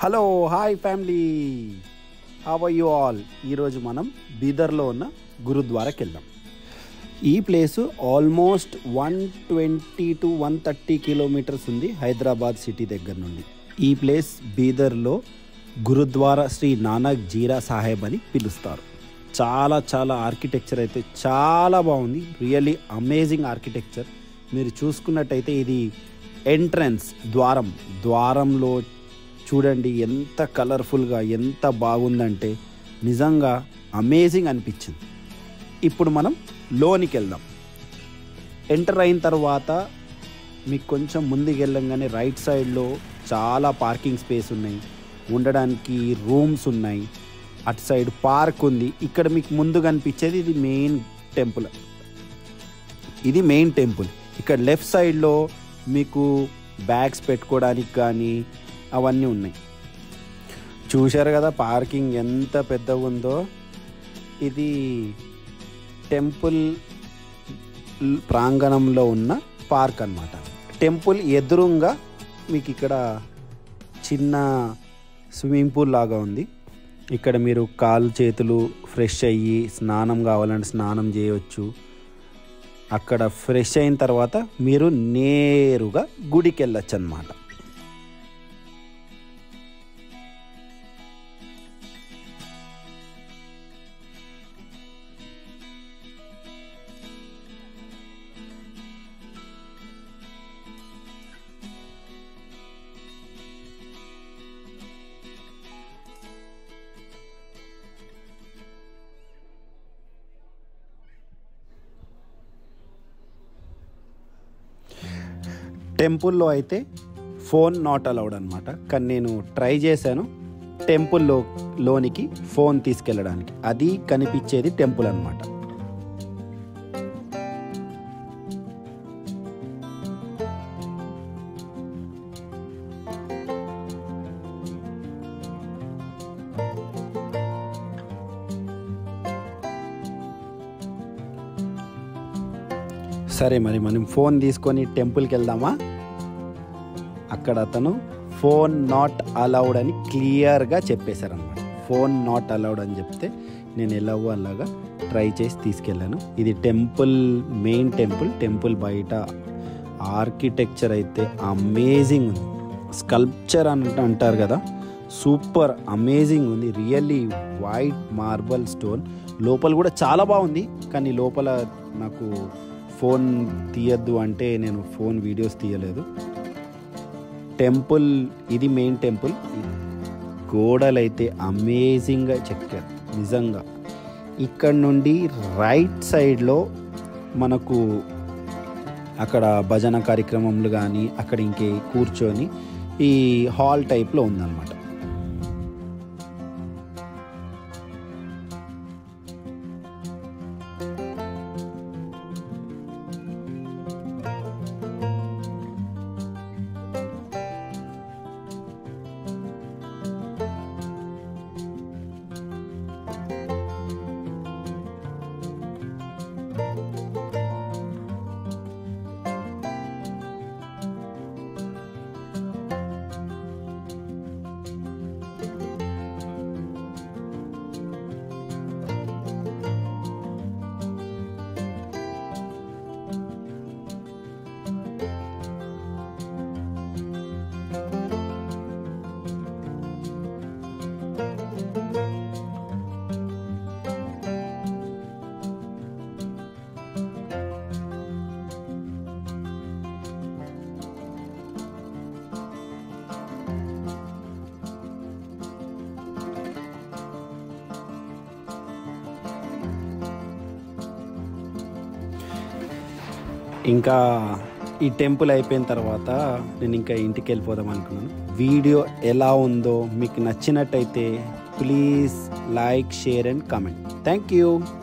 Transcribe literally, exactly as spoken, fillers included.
Hello hi family, how are you all? ఈరోజు మనం బీదర్లో ఉన్న గురుద్వారాకి వెళ్దాం. ఈ place almost one twenty to one thirty kilometers ఉంది హైదరాబాద్ సిటీ దగ్గర నుండి. ఈ ప్లేస్ బీదర్లో గురుద్వారా శ్రీ నానక్ జీరా సాహెబ్ అని పిలుస్తారు. చాలా చాలా ఆర్కిటెక్చర్ అయితే చాలా బాగుంది. Really amazing architecture. మీరు చూసుకున్నట్టయితే ఇది ఎంట్రన్స్ ద్వారం. ద్వారంలో చూడండి ఎంత కలర్ఫుల్గా ఎంత బాగుందంటే నిజంగా అమేజింగ్ అనిపించింది. ఇప్పుడు మనం లోనికి వెళ్దాం. ఎంటర్ అయిన తర్వాత మీకు కొంచెం ముందుకు వెళ్ళంగానే రైట్ సైడ్లో చాలా పార్కింగ్ స్పేస్ ఉన్నాయి, ఉండడానికి రూమ్స్ ఉన్నాయి, అటు సైడ్ పార్క్ ఉంది. ఇక్కడ మీకు ముందు కనిపించేది ఇది మెయిన్ టెంపుల్. ఇది మెయిన్ టెంపుల్. ఇక్కడ లెఫ్ట్ సైడ్లో మీకు బ్యాగ్స్ పెట్టుకోవడానికి కానీ అవన్నీ ఉన్నాయి. చూశారు కదా పార్కింగ్ ఎంత పెద్దగా ఉందో. ఇది టెంపుల్ ప్రాంగణంలో ఉన్న పార్క్ అన్నమాట. టెంపుల్ ఎదురుగా మీకు ఇక్కడ చిన్న స్విమ్మింగ్ పూల్ లాగా ఉంది. ఇక్కడ మీరు కాళ్ళు చేతులు ఫ్రెష్ అయ్యి స్నానం కావాలంటే స్నానం చేయవచ్చు. అక్కడ ఫ్రెష్ అయిన తర్వాత మీరు నేరుగా గుడికి వెళ్ళచ్చు అన్నమాట. టెంపుల్లో అయితే ఫోన్ నాట్ అలౌడ్ అనమాట. కానీ నేను ట్రై చేశాను టెంపుల్లో లోనికి ఫోన్ తీసుకెళ్ళడానికి. అది కనిపించేది టెంపుల్ అనమాట. సరే మరి మనం ఫోన్ తీసుకొని టెంపుల్కి వెళ్దామా? అక్కడ అతను ఫోన్ నాట్ అలౌడ్ అని క్లియర్గా చెప్పేశారనమాట. ఫోన్ నాట్ అలౌడ్ అని చెప్తే నేను ఎలాగో అలాగా ట్రై చేసి తీసుకెళ్ళాను. ఇది టెంపుల్ మెయిన్ టెంపుల్. టెంపుల్ బయట ఆర్కిటెక్చర్ అయితే అమేజింగ్ ఉంది. స్కల్ప్చర్ అని అంటారు కదా, సూపర్ అమేజింగ్ ఉంది. Really white marble stone. లోపల కూడా చాలా బాగుంది. కానీ లోపల నాకు ఫోన్ తీయద్దు అంటే నేను ఫోన్ వీడియోస్ తీయలేదు. టెంపుల్ ఇది మెయిన్ టెంపుల్. గోడలైతే అమేజింగ్గా చెక్కారు నిజంగా. ఇక్కడ నుండి రైట్ సైడ్లో మనకు అక్కడ భజన కార్యక్రమాలు కానీ అక్కడ ఇంకే కూర్చొని ఈ హాల్ టైప్లో ఉందన్నమాట. ఇంకా ఈ టెంపుల్ అయిపోయిన తర్వాత నేను ఇంకా ఇంటికి వెళ్ళిపోదాం అనుకున్నాను. వీడియో ఎలా ఉందో మీకు నచ్చినట్టయితే please like, share and comment. Thank you.